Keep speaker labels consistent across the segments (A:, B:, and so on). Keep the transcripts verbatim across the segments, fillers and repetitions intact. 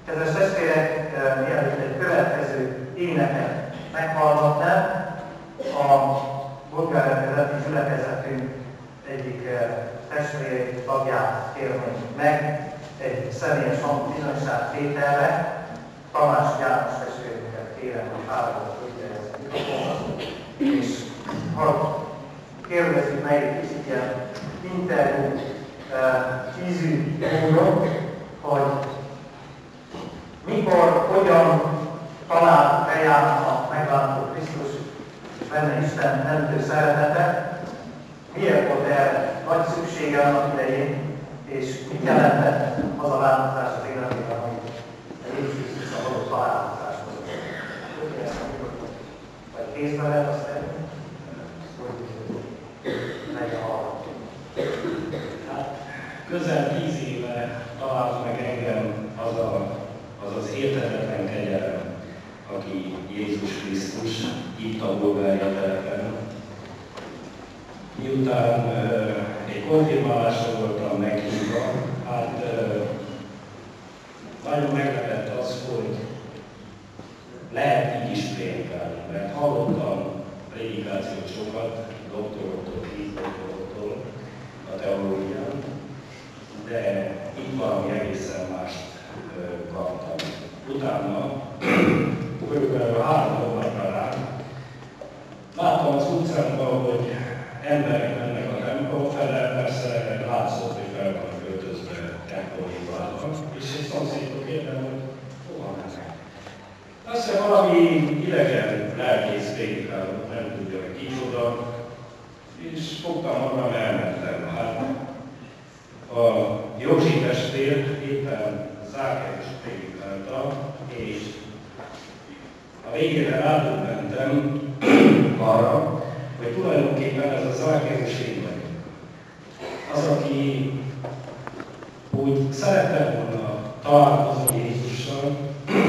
A: Kedves testvérek, mielőtt egy következő éneket meghallgatnám, a Burgárepületi gyülekezetünk egyik testvéri tagját kérnénk meg egy személyes bizonyságtételre. Tamás János testvérünket kérem, hogy hálóval tudja ezt a mikrofonot, és ha kérdezzük meg egy kicsit ilyen interjú ízű módon, hogy mikor, hogyan talált bejárt a meglátó Krisztus, benne Isten mentő szeretete, miért volt erre nagy szüksége annak idején, és mit jelentett az a változás az életében, hogy a Jézus Krisztus a való találkozás volt. Vagy kézbe lehet azt tenni, hogy legyen hallgató.
B: Közel tíz éve talált meg engem az a, az, az érthetetlen kegyelem, aki Jézus Krisztus itt a Bulgária telepen. Miután uh, egy konfirmálásra voltam meghívva, hát uh, nagyon meglepett az, hogy lehet így is prédikálni, mert hallottam prédikációt sokat, doktoroktól, tíz doktoroktól a teológián, de itt valami egészen mást uh, kaptam. Utána, körülbelül három hónapra rá, láttam az utcánkban, hogy emberek mennek a templom fele, persze látszott, hogy fel van költözve templomhívában, és egy szomszédot kérdem, hogy hova mennek. Azt hiszem, valami idegen lelkész prédikáló, nem tudja, hogy kicsoda, és fogtam magam, elmentem. Hát a Józsi testvér éppen Zákeus prédikálta, és a végére rádöbbentem arra, hogy tulajdonképpen ez a Zákeus én vagyok. Az, aki úgy szerette volna találkozni Jézussal,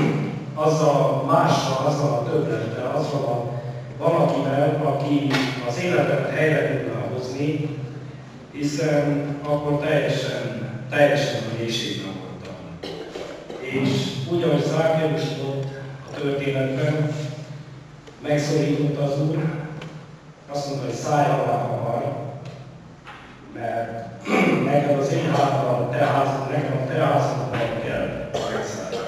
B: azzal mással, azzal a többlettel, azzal a valakivel, aki az életet helyre tudna hozni, hiszen akkor teljesen, teljesen a mélységben voltam. És úgy, ahogy Zákeus ott a történetben, megszorított az Úr, azt mondta, hogy szállj alá hamar, mert neked az én hátam, te házad, nekem a te házadban kell megszállni.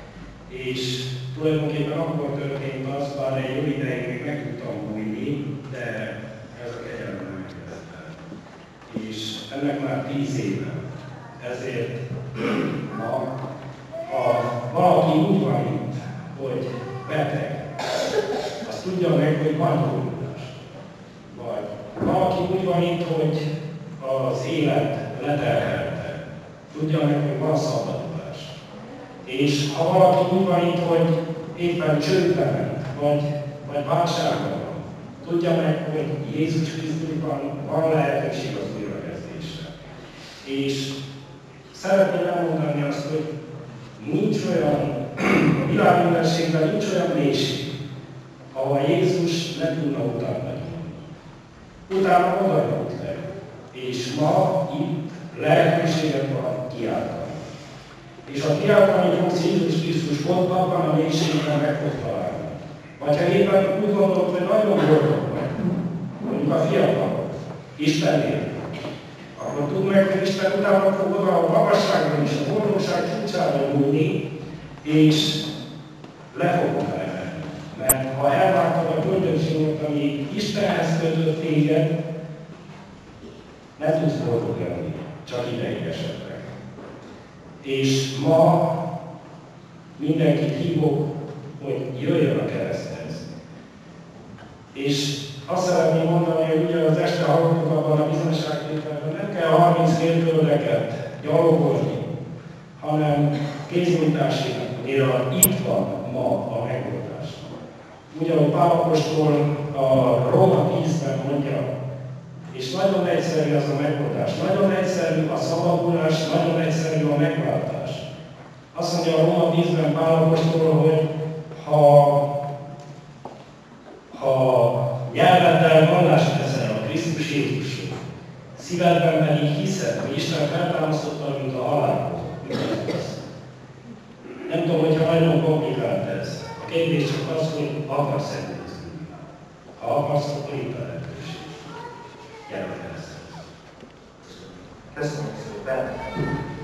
B: És tulajdonképpen akkor történt az, bár egy jó ideig még meg tudtam bújni, de ez a kegyelem nem megkezdett. És ennek már tíz éve. Ezért ma, ha valaki úgy van itt, hogy beteg, azt tudja meg, hogy van gyógyulás. Vagy valaki úgy van itt, hogy az élet leterhelte, tudja meg, hogy van szabadulás. És ha valaki úgy van itt, hogy éppen csődbe ment, vagy, vagy válságban van, tudja meg, hogy Jézus Krisztusban van lehetőség az újrakezdésre. És szeretném elmondani azt, hogy nincs olyan, a világ mindenségben nincs olyan mélység, ahol Jézus ne tudna utána jönni. Utána oda jött le. És ma itt lehetőséget van kiáltani. És ha kiáltani fogsz Jézus Krisztus ott, abban a mélységben meg fog találni. Vagy ha éppen úgy gondolod, hogy nagyon boldog vagy, mondjuk a fiatalok, Istennél, akkor tudd meg, hogy Isten utána fog oda a magasságban is, a boldogság csúcsára nyúlni, és le fog oda emelni. Mert ha elvágtad a köldögséget, ami Istenhez kötött téged, ne tudsz boldog lenni, csak ideig esetleg. És ma mindenkit hívok, hogy jöjjön a kereszthez. És azt szeretném mondani, hogy ugye az este hallottuk abban a bizonságtételben, nem kell harminckét földeket gyalogolni, hanem kéznyújtásra itt van ma a megoldás. Ugye, ahogy Pál apostol a Róma tízben mondja, és nagyon egyszerű az a megoldás, nagyon egyszerű a szabadulás, nagyon egyszerű a megváltás. Azt mondja a Róma tízben Pál apostol, hogy ha, ha nyelveddel vallást teszel a Krisztus Jézusról, szívedben pedig hiszed, hogy Isten feltámasztotta, mint a halálból, Nem tudom, hogyha nagyon komplikált ez. A kérdés csak az, hogy akarsz elnézni. Ha akarsz, akkor itt a lehetőség. Gyere ezt.
A: Köszönjük szépen!